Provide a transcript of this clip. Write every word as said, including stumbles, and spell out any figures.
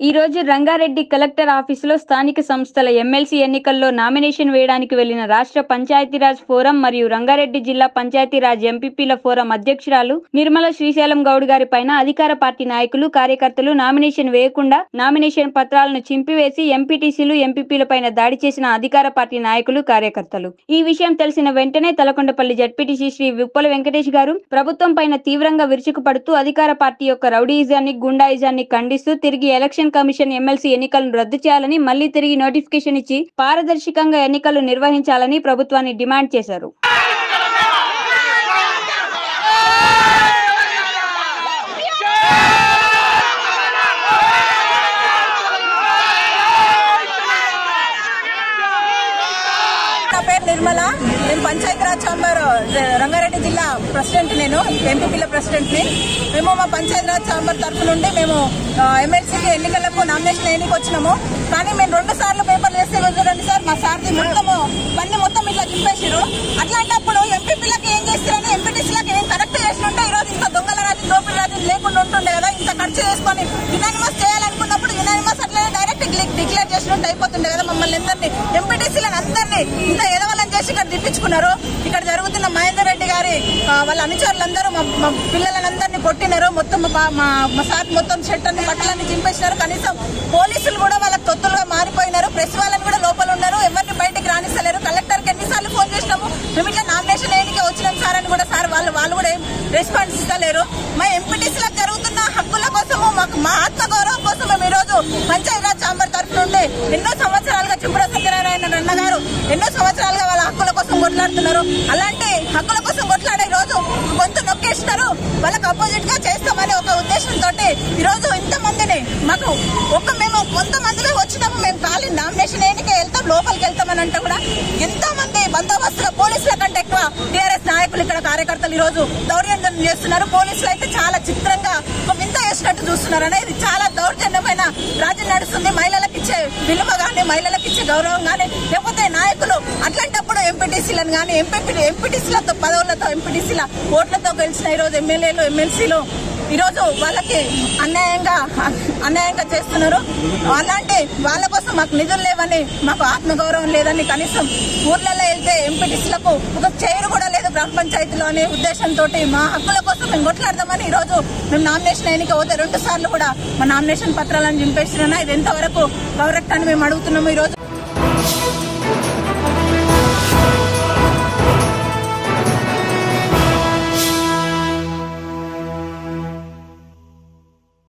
ఈ రోజు రంగారెడ్డి కలెక్టర్ ఆఫీసులో స్థానిక సంస్థల ఎమ్మెల్సీ ఎన్నికల్లో నామినేషన్ వేయడానికి వెళ్లిన రాష్ట్ర పంచాయతీరాజ్ ఫోరం మరియు రంగారెడ్డి జిల్లా పంచాయతీరాజ్ ఎంపీపీల ఫోరం అధ్యక్షురాలు నిర్మల శ్రీశైలం గౌడ్ గారి పైన అధికార పార్టీ నాయకులు కార్యకర్తలు నామినేషన్ వేయకుండా నామినేషన్ పత్రాలను చింపివేసి ఎంపీటీసీలు ఎంపీపీల పైన దాడి చేసిన అధికార పార్టీ నాయకులు కార్యకర్తలు. ఈ విషయం తెలిసిన వెంటనే తలకొండపల్లి జడ్పీటీసీ శ్రీ విప్పల వెంకటేష్ గారు ప్రభుత్వం పైన తీవ్రంగా విరుచుకుపడుతూ అధికార పార్టీ యొక్క రౌడీయిజాన్ని గుండాయిజాన్ని ఖండిస్తూ తిరిగి ఎలక్షన్ కమిషన్ ఎమ్మెల్సీ ఎన్నికలను రద్దు చేయాలని మళ్లీ తిరిగి నోటిఫికేషన్ ఇచ్చి పారదర్శకంగా ఎన్నికలు నిర్వహించాలని ప్రభుత్వాన్ని డిమాండ్ చేశారు. నిర్మల నేను పంచాయతీరాజ్ ఛాంబర్ రంగారెడ్డి జిల్లా ప్రెసిడెంట్, నేను ఎంపీపీల ప్రెసిడెంట్ ని. మేము మా పంచాయతీరాజ్ ఛాంబర్ తరఫు నుండి మేము ఎమ్మెల్సీకి ఎన్నికలకు నామినేషన్ వేయడానికి వచ్చినాము. కానీ మేము రెండు సార్లు పేపర్లు వేస్తే రెండు సార్ మా సార్ది మొత్తము పని మొత్తం ఇట్లా చింపేసారు. అట్లాంటప్పుడు ఎంపీపీలకు ఏం చేస్తారని ఎంపీటీసీలకు ఏం కరెక్ట్ చేసినట్టే ఈ రోజు ఇంత దొంగల రాజు దోపిడి రాజు లేకుండా ఉంటుండే కదా. ఇంత ఖర్చు చేసుకొని యునానిమస్ చేయాలనుకున్నప్పుడు యునానిమస్ అట్లనే డైరెక్ట్ డిక్లేర్ చేసినట్టు అయిపోతుండే కదా. మమ్మల్ని అందరినీ ఎంపీటీసీలను అందరినీ ఇంత ఎదవాలని చేసి ఇక్కడ దిప్పించుకున్నారు. ఇక్కడ జరుగుతున్న మహేందర్ రెడ్డి గారి వాళ్ళ అనుచరులందరూ మా పిల్లలందరినీ కొట్టినారు. మొత్తం మా సార్ మొత్తం షర్ట్ అన్ని బట్టలన్నీ చింపేసినారు. కనీసం పోలీసులు కూడా వాళ్ళకి తొత్తులుగా మారిపోయినారు. ప్రెస్ వాళ్ళని కూడా లోపల ఉన్నారు, ఎవరిని బయటకు రానిస్తలేరు. కలెక్టర్ కి ఎన్నిసార్లు ఫోన్ చేసినాము, మేము ఇట్లా నామినేషన్ వేయడానికి వచ్చినాం సార్ అని కూడా సార్ వాళ్ళు వాళ్ళు కూడా ఏం రెస్పాన్స్ ఇస్తలేరు. మా ఎంపీటీసీలకు జరుగుతున్న హక్కుల కోసము మాకు మా ఆత్మగౌరవం కోసం మేము ఈ రోజు పంచాయతీరాజ్ ఛాంబర్ తరఫు నుండి ఎన్నో సంవత్సరాలుగా చింపుర సత్యనారాయణ అన్న గారు ఎన్నో సంవత్సరాలుగా వాళ్ళ హక్కుల కోసం కొట్లాడుతున్నారు. అలాంటి హక్కుల కోసం కొట్లాడే రోజు గొంతు నొక్కేస్తున్నారు. వాళ్ళకి అపోజిట్ గా చేస్తామని ఒక ఉద్దేశంతో ఈ రోజు ఇంతమందిని మాకు ఒక్క మేము కొంతమందిలో వచ్చినాము. మేము ఖాళీ నామినేషన్ వేయడానికి వెళ్తాం, లోపలికి వెళ్తామని అంటే కూడా ఎంతో మంది బందోబస్తుగా పోలీసుల కంటే ఎక్కువ టీఆర్ఎస్ నాయకులు ఇక్కడ కార్యకర్తలు ఈ రోజు దౌర్జన్యం చేస్తున్నారు. పోలీసులు అయితే చాలా చిత్రంగా వింత చేసినట్టు చూస్తున్నారు. అనేది చాలా దౌర్జన్యమైన రాజ్యం నడుస్తుంది. మహిళలకు ఇచ్చే విలువ గానీ, మహిళలకు ఇచ్చే గౌరవం గానీ, లేకపోతే నాయకులు అట్లాంటప్పుడు ఎంపీటీసీలను గానీ ఎంపీ ఎంపీటీసీలతో పదవులతో ఎంపీటీసీల ఓట్లతో గెలిచిన ఈ రోజు ఎమ్మెల్యేలు ఎమ్మెల్సీలు ఈ రోజు వాళ్ళకి అన్యాయంగా అన్యాయంగా చేస్తున్నారు. అలాంటి వాళ్ళ కోసం మాకు నిధులు లేవని, మాకు ఆత్మగౌరవం లేదని, కనీసం ఊర్లలో వెళ్తే ఎంపీటీసీలకు ఒక చైర్ కూడా లేదు గ్రామ పంచాయతీలో అనే ఉద్దేశంతో మా హక్కుల కోసం మేము కొట్లాడదామని ఈ రోజు మేము నామినేషన్ ఎన్నిక పోతే రెండు సార్లు కూడా మా నామినేషన్ పత్రాలను చింపేస్తున్నా. ఇది ఎంతవరకు కరెక్ట్ అని మేము అడుగుతున్నాము. ఈ రోజు